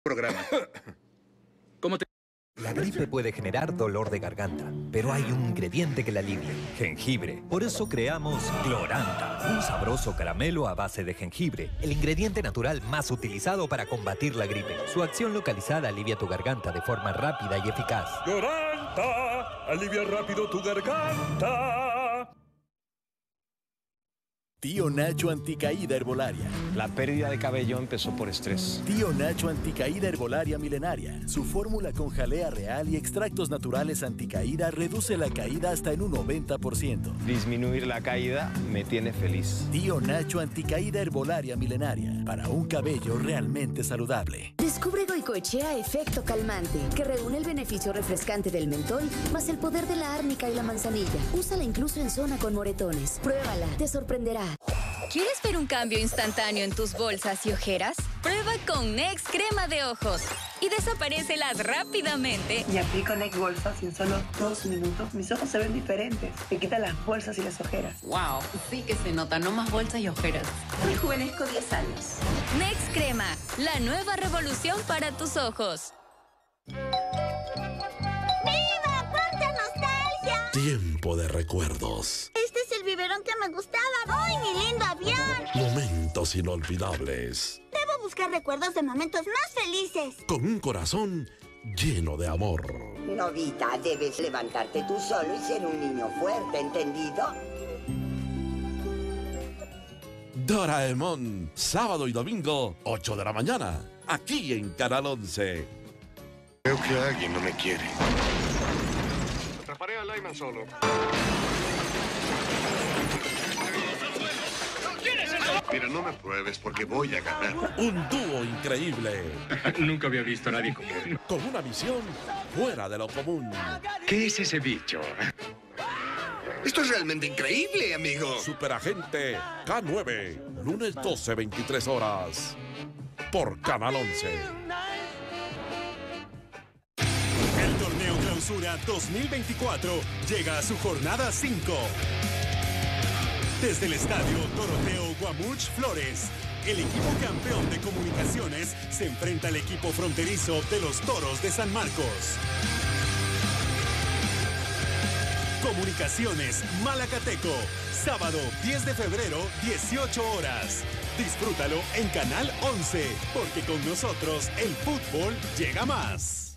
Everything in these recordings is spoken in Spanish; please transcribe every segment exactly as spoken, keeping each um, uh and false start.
Programa. ¿Cómo te... La gripe puede generar dolor de garganta, pero hay un ingrediente que la alivia: jengibre. Por eso creamos Gloranta, un sabroso caramelo a base de jengibre, el ingrediente natural más utilizado para combatir la gripe. Su acción localizada alivia tu garganta de forma rápida y eficaz. Gloranta, alivia rápido tu garganta. Tío Nacho Anticaída Herbolaria. La pérdida de cabello empezó por estrés. Tío Nacho Anticaída Herbolaria Milenaria. Su fórmula con jalea real y extractos naturales anticaída reduce la caída hasta en un noventa por ciento. Disminuir la caída me tiene feliz. Tío Nacho Anticaída Herbolaria Milenaria. Para un cabello realmente saludable. Descubre Goicoechea Efecto Calmante, que reúne el beneficio refrescante del mentol más el poder de la árnica y la manzanilla. Úsala incluso en zona con moretones. Pruébala, te sorprenderá. ¿Quieres ver un cambio instantáneo en tus bolsas y ojeras? Prueba con Next Crema de Ojos y desaparécelas rápidamente. Y aplico Next Bolsas y en solo dos minutos mis ojos se ven diferentes. Me quita las bolsas y las ojeras. Wow, sí que se nota, no más bolsas y ojeras. Rejuvenezco diez años. Next Crema, la nueva revolución para tus ojos. ¡Viva! ¡Cuánta nostalgia! Tiempo de recuerdos. Este es el biberón que me gustaba. ¡Ay, mi lindo avión! Momentos inolvidables. Debo buscar recuerdos de momentos más felices. Con un corazón lleno de amor. Novita, debes levantarte tú solo y ser un niño fuerte, ¿entendido? Doraemon, sábado y domingo, ocho de la mañana, aquí en Canal once. Creo que alguien no me quiere. Atraparé a Lyman solo. Mira, no me pruebes porque voy a ganar. Un dúo increíble. Nunca había visto a nadie como él. Con una misión fuera de lo común. ¿Qué es ese bicho? Esto es realmente increíble, amigo. Superagente K nueve, lunes doce, veintitrés horas. Por Canal once. El torneo Clausura dos mil veinticuatro llega a su jornada cinco. Desde el estadio Doroteo Guamuch Flores, el equipo campeón de Comunicaciones se enfrenta al equipo fronterizo de los Toros de San Marcos. Comunicaciones Malacateco, sábado diez de febrero, dieciocho horas. Disfrútalo en Canal once, porque con nosotros el fútbol llega más.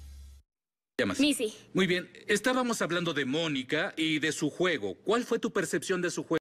Missy. Muy bien, estábamos hablando de Mónica y de su juego. ¿Cuál fue tu percepción de su juego?